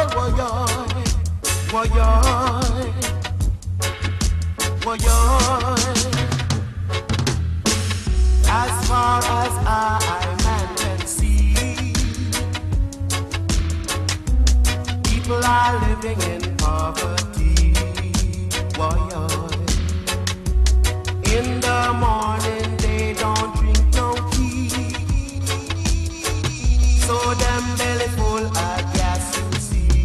As far as I man can see, people are living in poverty. In the morning they don't drink no tea, so them belly full of gas you see.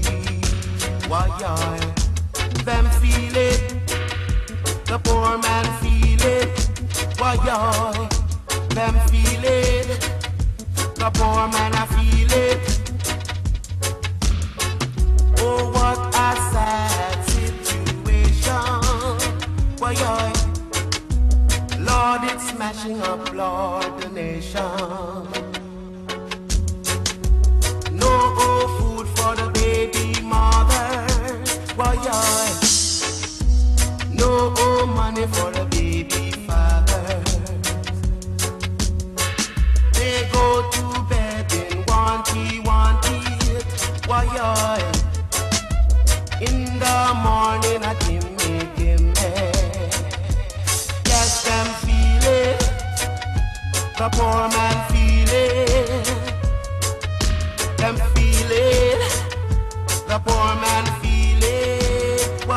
Them feel it, the poor man feel it. Them feel it, the poor man I feel it. Oh, what a sad situation. Lord, it's smashing up, Lord, the nation. No food for the baby mothers. No money for the baby fathers. They go to bed in want it. In the morning I gimme. Yes, them feel it. The poor man feel it. Them feel it. The poor man feel it.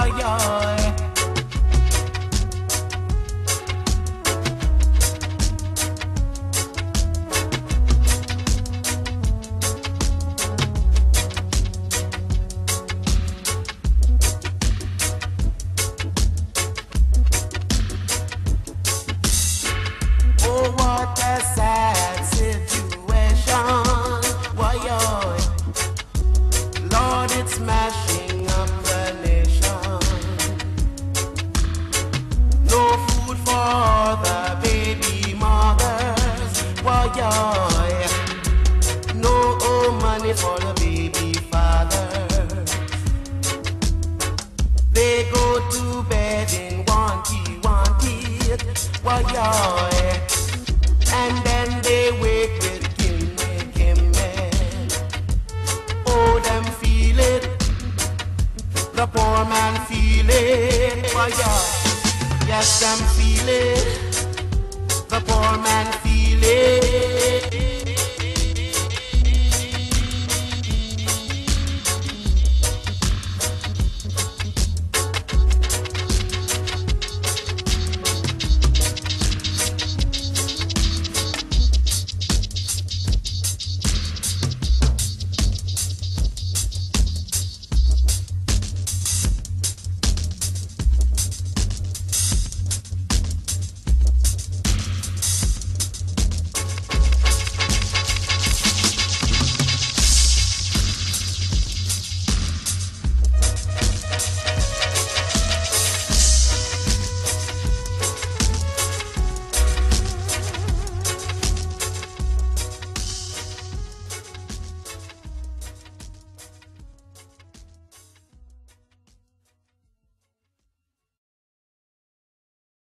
Oh, what a sad situation. Lord, it's smashing up the nation. No food for the baby mothers. No money for the baby fathers. They go to bed in want it. And then they wake with gimme. Oh, them feel it. The poor man feel it. Yes, them feel it. The poor man